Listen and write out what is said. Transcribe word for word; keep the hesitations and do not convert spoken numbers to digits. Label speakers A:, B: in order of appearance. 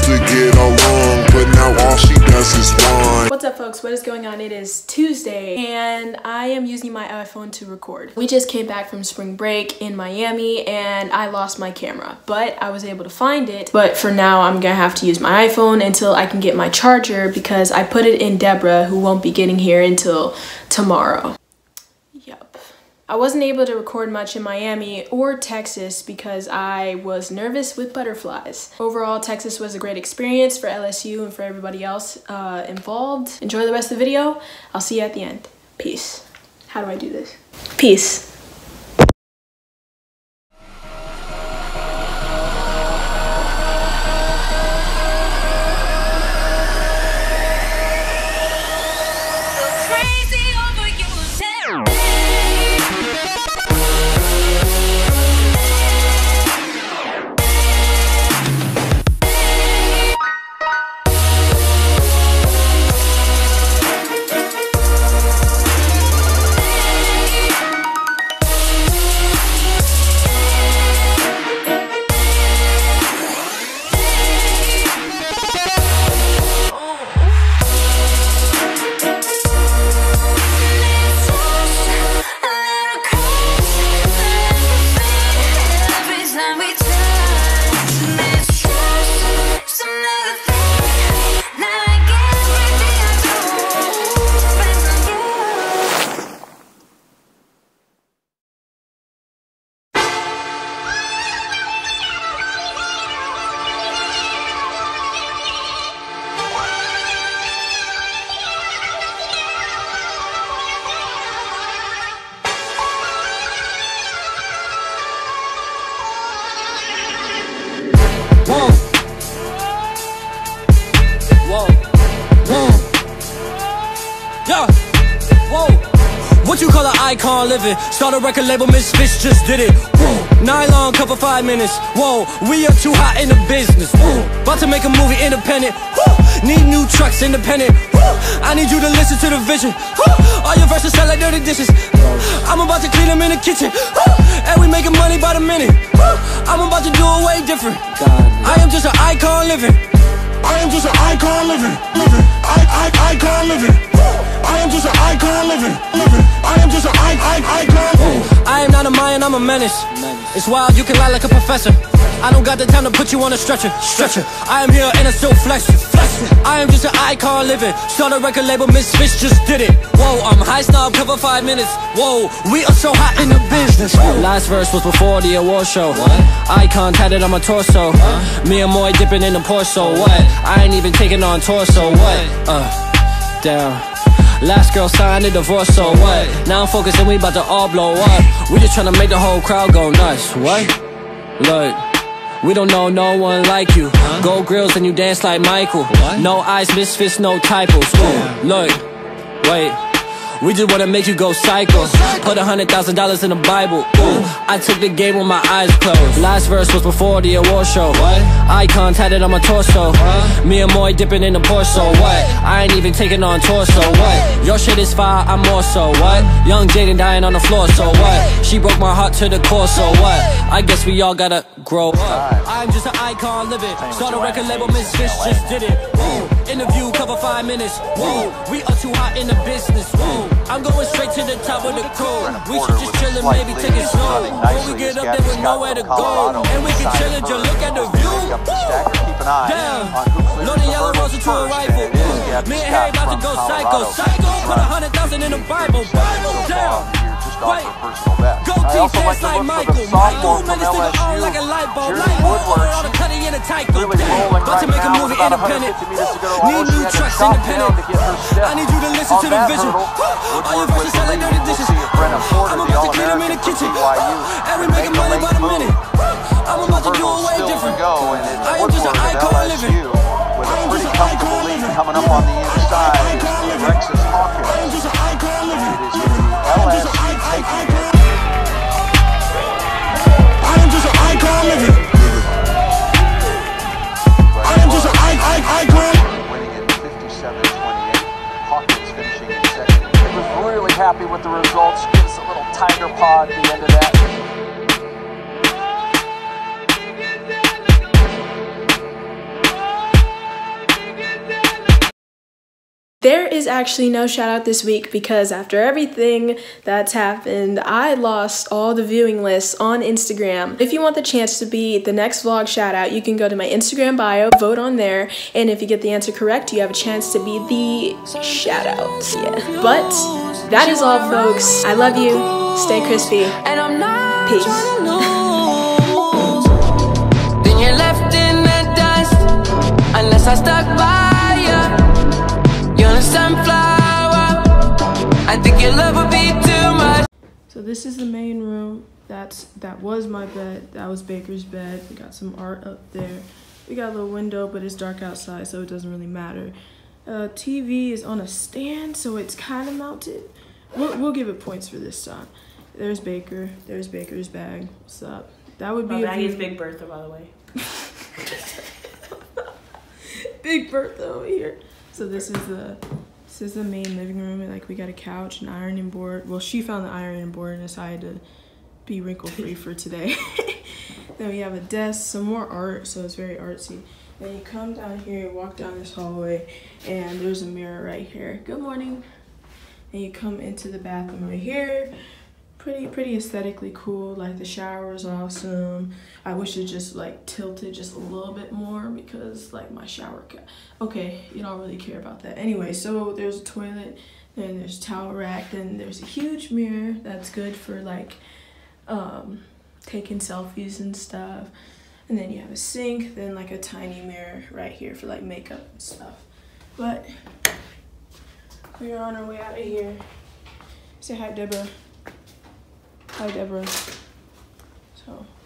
A: used to get along, but now all she does is whine.
B: What's up, folks? What is going on? It is Tuesday and I am using my iPhone to record. We just came back from spring break in Miami and I lost my camera, but I was able to find it. But for now, I'm gonna have to use my iPhone until I can get my charger because I put it in Deborah, who won't be getting here until tomorrow. Yup. I wasn't able to record much in Miami or Texas because I was nervous with butterflies. Overall, Texas was a great experience for L S U and for everybody else uh, involved. Enjoy the rest of the video. I'll see you at the end. Peace. How do I do this? Peace.
C: What you call an icon living? Start a record label, Misfits just did it. Whoa. Nylon cover five minutes. Whoa, we are too hot in the business. Whoa. About to make a movie independent. Whoa. Need new trucks independent. Whoa. I need you to listen to the vision. Whoa. All your verses sound like dirty dishes. I'm about to clean them in the kitchen. Whoa. And we making money by the minute. Whoa. I'm about to do it way different. God. I am just an icon living. I am just an icon living. Living. I, I, icon living. I am just an icon living, living. I am just an I, I, icon. I am not a Mayan, I'm a menace. It's wild, you can lie like a professor. I don't got the time to put you on a stretcher, stretcher. I am here and I still flex, flex. I am just an icon living. Start a record label, Misfits just did it. Whoa, I'm high snob, cover five minutes. Whoa, we are so hot in the business. Last verse was before the award show. What? Icon tatted on my torso. Huh? Me and Moy dipping in the Porso. What? I ain't even taking on torso. What? Uh, down. Last girl signed a divorce, so what? Now I'm focused and we about to all blow up. We just tryna make the whole crowd go nuts. What? Look, we don't know no one like you. Huh? Gold grills and you dance like Michael. What? No eyes, Misfits, no typos. Yeah. Look, wait. We just wanna make you go psycho. Put a hundred thousand dollars in the Bible. Ooh, I took the game with my eyes closed. Last verse was before the award show. What? Icon tatted on my torso. Huh? Me and Moy dipping in the Porso. What? I ain't even taking on torso. What? Your shit is fire, I'm more so. What? Young Jaden dying on the floor. So what? She broke my heart to the core. So what? I guess we all gotta grow up. I'm just an icon living. Start a record label, Misfits just did it. Whoa. Interview cover five minutes. Whoa. We are too hot in the business. Whoa. I'm going straight to the top of the crew. We should just chill and maybe take it slow. When we get up there with nowhere to go, and we can chill and just look at the view. Damn, loading yellow rose into a rifle. Me and Harry about to go psycho. Psycho, put a hundred thousand in the Bible. Bible, damn. Wait, go teach dance like Michael. Michael, man, this nigga on like a light bulb. Light bulb, all the cutty in a Tyco. Damn, about to make a movie independent. Need new trucks independent. I need you to listen to the vision. All your verses sound like dirty dishes. I'm about to clean them in the kitchen. And we making money by the minute. I'm about to do it way different. I am just an icon living. I am just an icon living.
D: Coming up on the inside is Rexus Hawkins.
C: I am just an icon living.
D: It is the L S U taking it.
C: I am just an icon living. I am just an icon.
D: Winning it fifty-seven twenty-eight. Hawkins finishing in second. He was really happy with the results. Gives a little tiger paw at the end of that.
B: There is actually no shout out this week because after everything that's happened, I lost all the viewing lists on Instagram. If you want the chance to be the next vlog shout out, you can go to my Instagram bio, vote on there, and if you get the answer correct, you have a chance to be the shout out. Yeah. But that is all, folks. I love you. Stay crispy.
C: And I'm not
B: Peace.
C: trying to lose. Then you're left in the dust unless I stuck by you. You're a sunflower. I think your love would be too much.
B: So this is the main room. That's that was my bed. That was Baker's bed. We got some art up there. We got a little window, but it's dark outside, so it doesn't really matter. Uh, T V is on a stand, so it's kind of mounted. We'll, we'll give it points for this time. There's Baker. There's Baker's bag. What's up? That would be
E: My
B: a
E: bag
B: view.
E: is Big Bertha, by the way.
B: Big Bertha over here. So this is the this is the main living room. Like, we got a couch, an ironing board. Well, she found the ironing board and decided to be wrinkle free for today. Then we have a desk, some more art, so it's very artsy. Then you come down here, walk down this hallway, and there's a mirror right here. Good morning. And you come into the bathroom right here. Pretty, pretty aesthetically cool. Like, the shower is awesome. I wish it just like tilted just a little bit more because like my shower. Ca okay, you don't really care about that. Anyway, so there's a toilet, then there's a towel rack, then there's a huge mirror that's good for like um, taking selfies and stuff. And then you have a sink, then like a tiny mirror right here for like makeup and stuff. But we're on our way out of here. Say hi, Deborah. Hi, Deborah. So.